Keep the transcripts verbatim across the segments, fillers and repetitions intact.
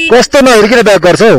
कस्तो नहेरिकन ब्याक गर्छौ?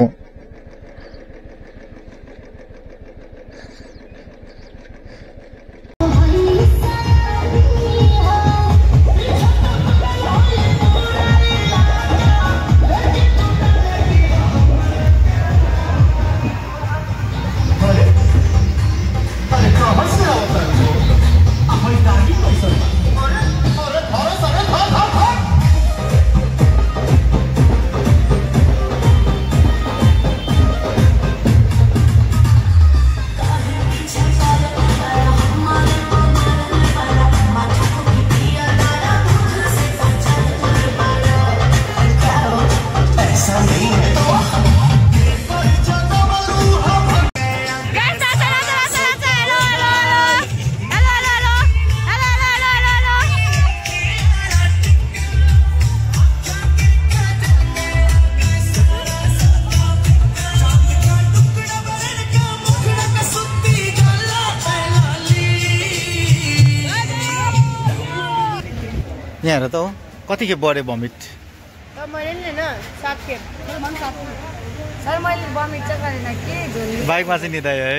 यहाँ त हो कति खेप बढे भमिट? मैले नि हैन सात खेप। सर मैले भमिट चाहिँ गरेन के झोली। बाइकमा चाहिँ निदाइ है।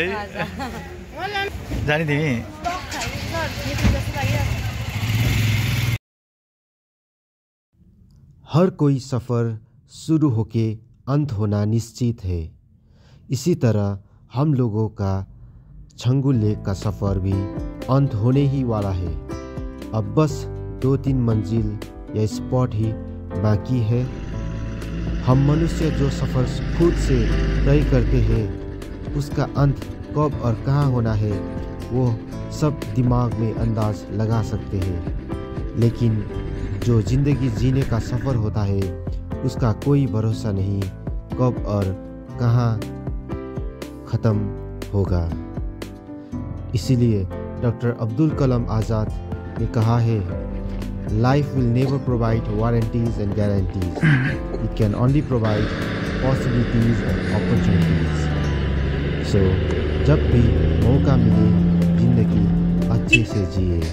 जानी तिमी? हर कोई सफर शुरू होके अंत होना निश्चित है। इसी तरह हम लोगों का छंगू लेक का सफर भी अंत होने ही वाला है। अब बस दो तीन मंजिल या स्पॉट ही बाकी है। हम मनुष्य जो सफ़र खुद से तय करते हैं उसका अंत कब और कहाँ होना है वो सब दिमाग में अंदाज लगा सकते हैं, लेकिन जो ज़िंदगी जीने का सफ़र होता है उसका कोई भरोसा नहीं कब और कहाँ ख़त्म होगा। इसीलिए डॉक्टर अब्दुल कलाम आज़ाद ने कहा है, Life will never provide warranties and guarantees. It can only provide possibilities and opportunities. So, जब भी मौका मिले जिंदगी अच्छे से जिए।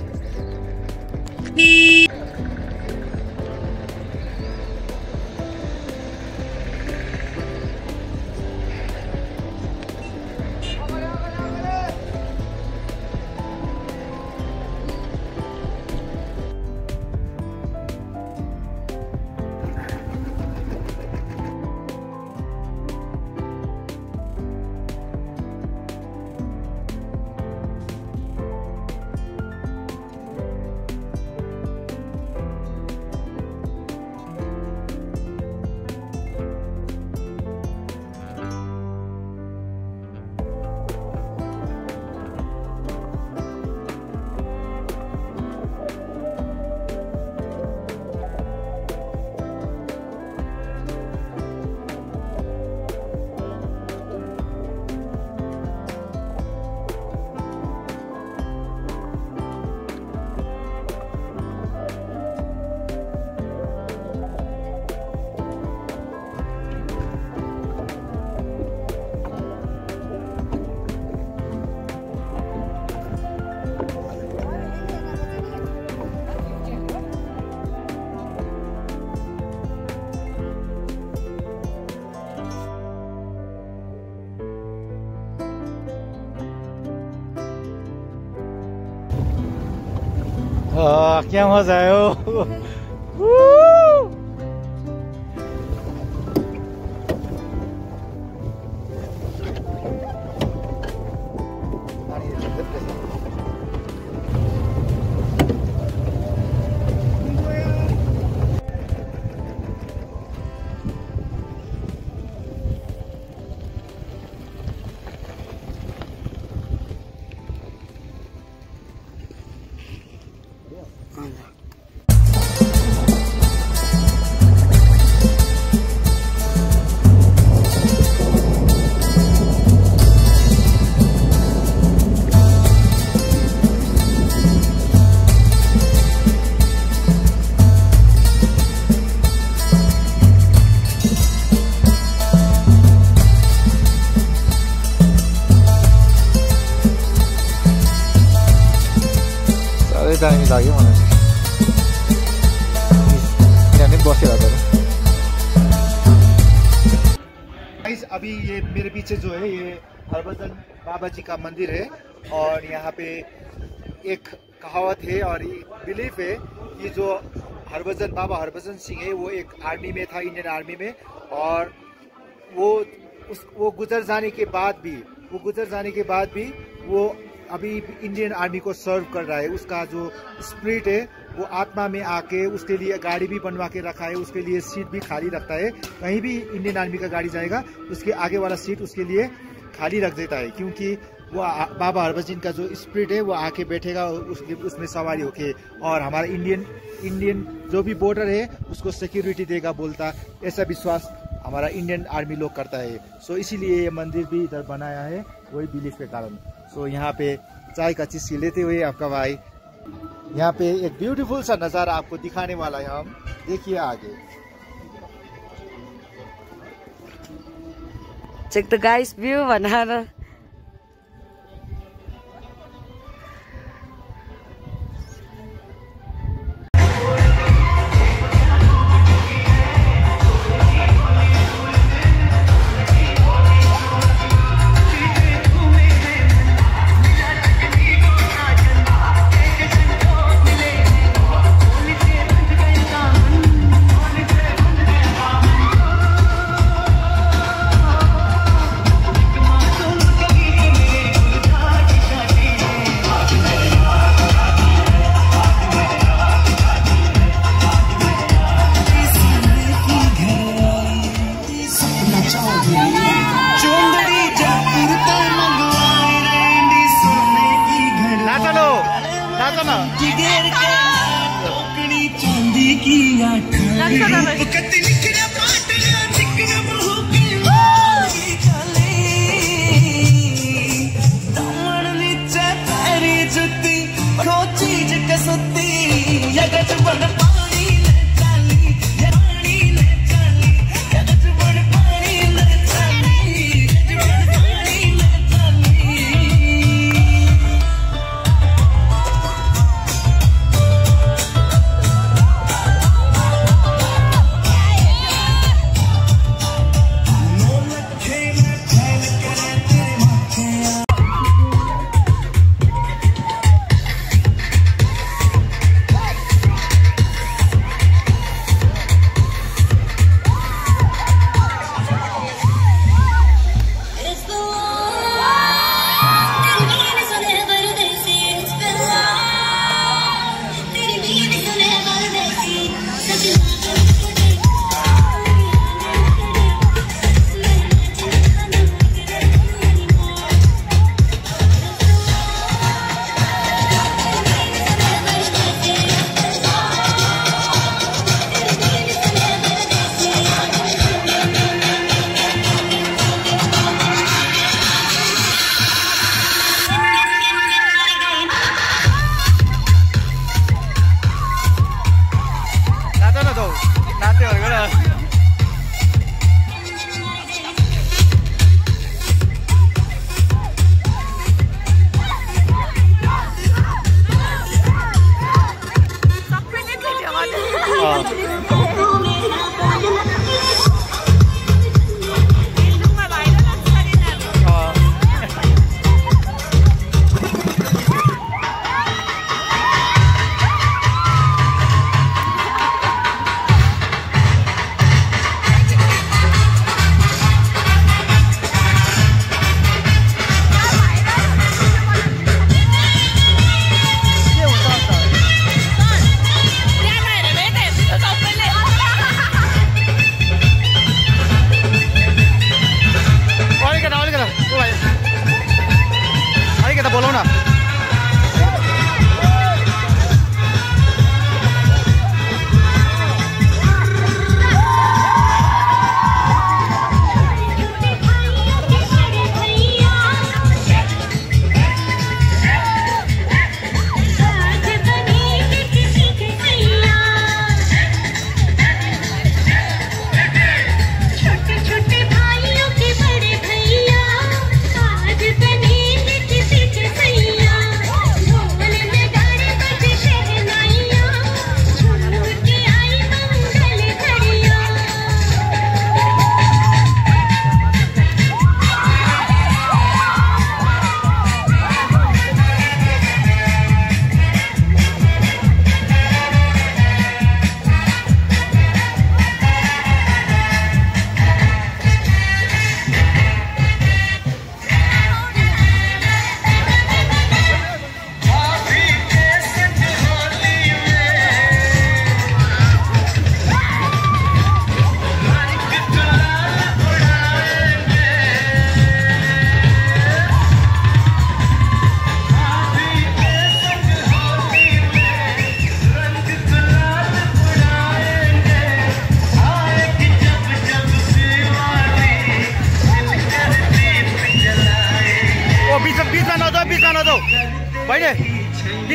आ, क्या मजा आयो। अभी ये मेरे पीछे जो है ये हरभजन बाबा जी का मंदिर है और यहाँ पे एक कहावत है और बिलीफ है कि जो हरभजन बाबा हरभजन सिंह है वो एक आर्मी में था, इंडियन आर्मी में, और वो उस वो गुजर जाने के बाद भी वो गुजर जाने के बाद भी वो अभी इंडियन आर्मी को सर्व कर रहा है। उसका जो स्पिरिट है वो आत्मा में आके उसके लिए गाड़ी भी बनवा के रखा है, उसके लिए सीट भी खाली रखता है। कहीं भी इंडियन आर्मी का गाड़ी जाएगा उसके आगे वाला सीट उसके लिए खाली रख देता है, क्योंकि वो बाबा हरभजन का जो स्पिरिट है वो आके बैठेगा उसके उसमें सवारी होके और हमारा इंडियन इंडियन जो भी बॉर्डर है उसको सिक्योरिटी देगा बोलता, ऐसा विश्वास हमारा इंडियन आर्मी लोग करता है। सो इसीलिए ये मंदिर भी इधर बनाया है वही बिलीफ के कारण। सो यहाँ पे चाय का चीज़ लेते हुए आपका भाई यहाँ पे एक ब्यूटीफुल सा नज़ारा आपको दिखाने वाला है, हम देखिए आगे। Check the guys view banana. Soul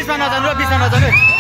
बिचमा नजानु र बिचमा नजानु